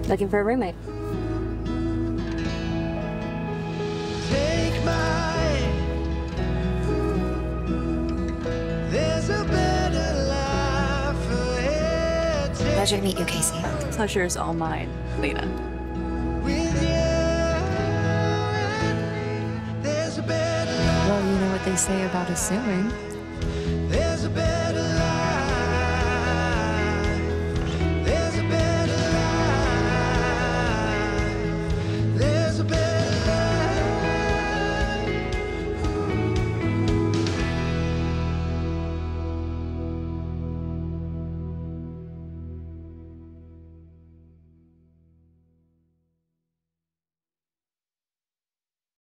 Looking for a roommate. Take my, there's a better life ahead. Pleasure to meet you, Casey. Pleasure is all mine, Lena. With you and me, there's a better life. Well, you know what they say about assuming. There's a better